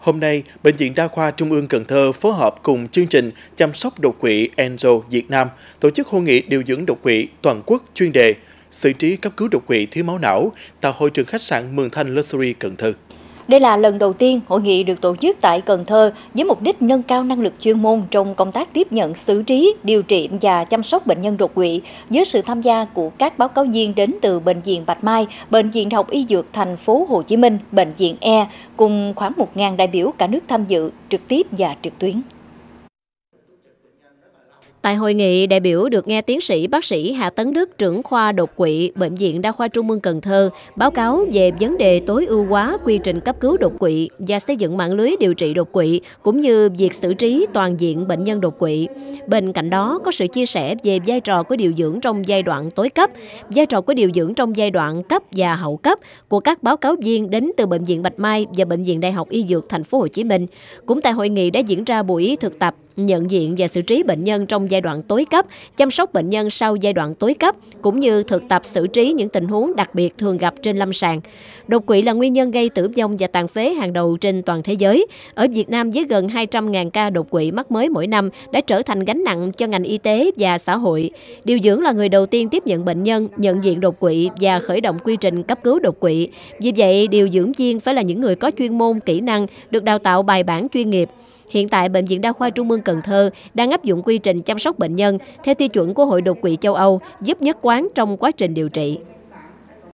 Hôm nay, Bệnh viện Đa khoa Trung ương Cần Thơ phối hợp cùng chương trình chăm sóc đột quỵ Enzo Việt Nam tổ chức hội nghị điều dưỡng đột quỵ toàn quốc chuyên đề xử trí cấp cứu đột quỵ thiếu máu não tại hội trường khách sạn Mường Thanh Luxury Cần Thơ. Đây là lần đầu tiên hội nghị được tổ chức tại Cần Thơ với mục đích nâng cao năng lực chuyên môn trong công tác tiếp nhận, xử trí, điều trị và chăm sóc bệnh nhân đột quỵ với sự tham gia của các báo cáo viên đến từ Bệnh viện Bạch Mai, Bệnh viện Đại học Y Dược Thành phố Hồ Chí Minh, Bệnh viện E cùng khoảng 1.000 đại biểu cả nước tham dự trực tiếp và trực tuyến. Tại hội nghị, đại biểu được nghe tiến sĩ bác sĩ Hà Tấn Đức, trưởng khoa đột quỵ, Bệnh viện Đa khoa Trung ương Cần Thơ, báo cáo về vấn đề tối ưu hóa quy trình cấp cứu đột quỵ và xây dựng mạng lưới điều trị đột quỵ, cũng như việc xử trí toàn diện bệnh nhân đột quỵ. Bên cạnh đó, có sự chia sẻ về vai trò của điều dưỡng trong giai đoạn tối cấp, vai trò của điều dưỡng trong giai đoạn cấp và hậu cấp của các báo cáo viên đến từ Bệnh viện Bạch Mai và Bệnh viện Đại học Y Dược Thành phố Hồ Chí Minh. Cũng tại hội nghị đã diễn ra buổi thực tập nhận diện và xử trí bệnh nhân trong giai đoạn tối cấp, chăm sóc bệnh nhân sau giai đoạn tối cấp, cũng như thực tập xử trí những tình huống đặc biệt thường gặp trên lâm sàng. Đột quỵ là nguyên nhân gây tử vong và tàn phế hàng đầu trên toàn thế giới. Ở Việt Nam, với gần 200.000 ca đột quỵ mắc mới mỗi năm, đã trở thành gánh nặng cho ngành y tế và xã hội. Điều dưỡng là người đầu tiên tiếp nhận bệnh nhân, nhận diện đột quỵ và khởi động quy trình cấp cứu đột quỵ. Vì vậy, điều dưỡng viên phải là những người có chuyên môn, kỹ năng, được đào tạo bài bản chuyên nghiệp. Hiện tại, Bệnh viện Đa khoa Trung ương Cần Thơ đang áp dụng quy trình chăm sóc bệnh nhân theo tiêu chuẩn của Hội đột quỵ châu Âu, giúp nhất quán trong quá trình điều trị.